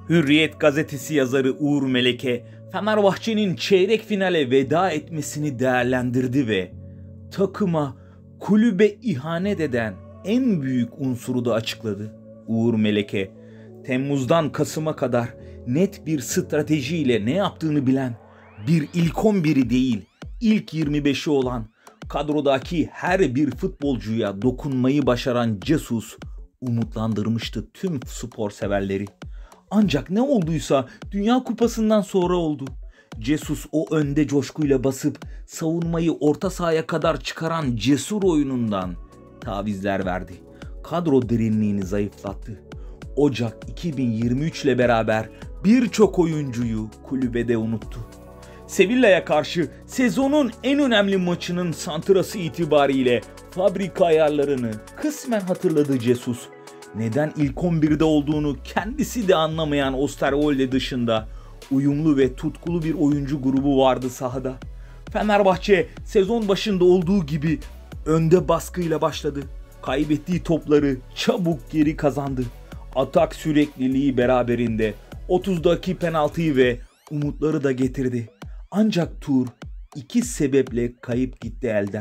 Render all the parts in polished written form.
Hürriyet gazetesi yazarı Uğur Meleke, Fenerbahçe'nin çeyrek finale veda etmesini değerlendirdi ve takıma, kulübe ihanet eden en büyük unsuru da açıkladı. Uğur Meleke, Temmuz'dan Kasım'a kadar net bir stratejiyle ne yaptığını bilen, bir ilk 11'i değil, ilk 25'i olan, kadrodaki her bir futbolcuya dokunmayı başaran Jesus umutlandırmıştı tüm spor severleri. Ancak ne olduysa Dünya Kupası'ndan sonra oldu. Jesus o önde coşkuyla basıp savunmayı orta sahaya kadar çıkaran cesur oyunundan tavizler verdi. Kadro derinliğini zayıflattı. Ocak 2023 ile beraber birçok oyuncuyu kulübede unuttu. Sevilla'ya karşı sezonun en önemli maçının santrası itibariyle fabrika ayarlarını kısmen hatırladı Jesus. Neden ilk 11'de olduğunu kendisi de anlamayan Osterwolde dışında uyumlu ve tutkulu bir oyuncu grubu vardı sahada. Fenerbahçe sezon başında olduğu gibi önde baskıyla başladı. Kaybettiği topları çabuk geri kazandı. Atak sürekliliği beraberinde 30'daki penaltıyı ve umutları da getirdi. Ancak tur iki sebeple kayıp gitti elden.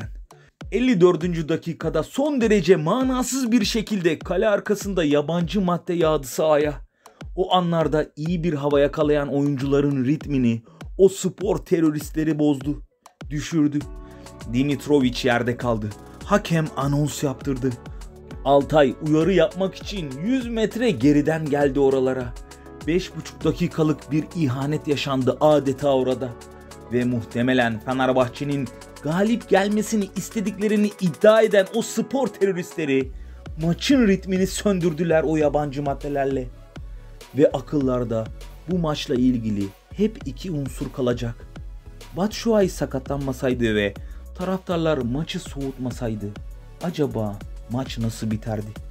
54. dakikada son derece manasız bir şekilde kale arkasında yabancı madde yağdı sahaya. O anlarda iyi bir hava yakalayan oyuncuların ritmini o spor teröristleri bozdu, düşürdü. Dimitrovic yerde kaldı. Hakem anons yaptırdı. Altay uyarı yapmak için 100 metre geriden geldi oralara. 5,5 dakikalık bir ihanet yaşandı adeta orada. Ve muhtemelen Fenerbahçe'nin galip gelmesini istediklerini iddia eden o spor teröristleri maçın ritmini söndürdüler o yabancı maddelerle. Ve akıllarda bu maçla ilgili hep iki unsur kalacak. Batshuayi sakatlanmasaydı ve taraftarlar maçı soğutmasaydı acaba maç nasıl biterdi?